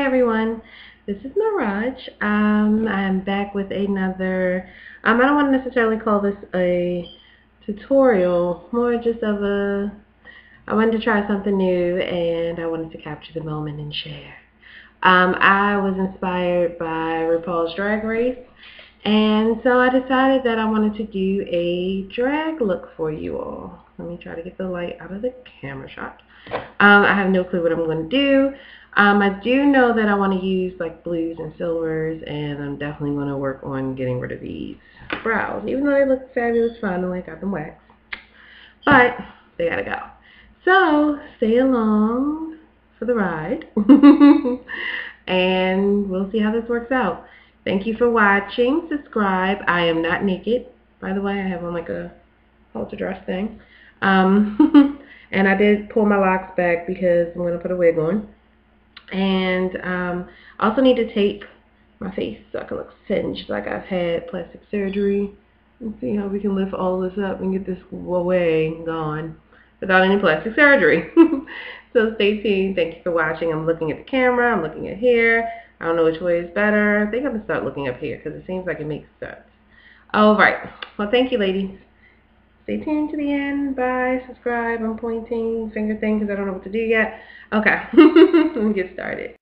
everyone, this is Mirage. I'm back with another, I don't want to necessarily call this a tutorial, more just of I wanted to try something new and I wanted to capture the moment and share. I was inspired by RuPaul's Drag Race, and so I decided that I wanted to do a drag look for you all. Let me try to get the light out of the camera shot. I have no clue what I'm going to do. I do know that I want to use like blues and silvers, and I'm definitely going to work on getting rid of these brows. Even though they look fabulous finally, I got them waxed. But they gotta go. So stay along for the ride. And we'll see how this works out. Thank you for watching. Subscribe. I am not naked. By the way, I have on like a halter dress thing. And I did pull my locks back because I'm going to put a wig on. And I also need to tape my face so I can look singed like I've had plastic surgery. And see how we can lift all this up and get this away, gone, without any plastic surgery. So stay tuned. Thank you for watching. I'm looking at the camera. I'm looking at here. I don't know which way is better. I think I'm going to start looking up here because it seems like it makes sense. All right. Well, thank you, ladies. Stay tuned to the end. Bye. Subscribe. I'm pointing finger thing because I don't know what to do yet. Okay. Let me get started.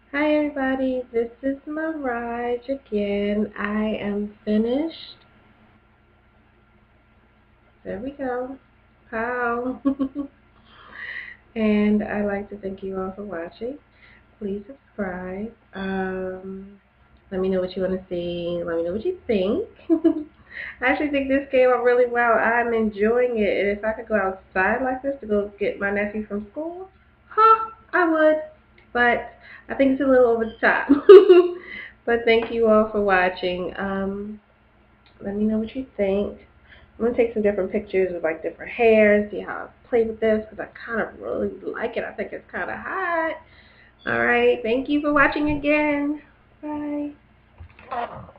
Hi everybody, this is Mirage again. I am finished. There we go. Pow. And I'd like to thank you all for watching. Please subscribe. Let me know what you want to see. Let me know what you think. I actually think this came out really well. I'm enjoying it. And if I could go outside like this to go get my nephew from school, I would. But I think it's a little over the top. But thank you all for watching. Let me know what you think. I'm going to take some different pictures with like different hair, see how I play with this because I kind of really like it. I think it's kind of hot. Alright, thank you for watching again. Bye.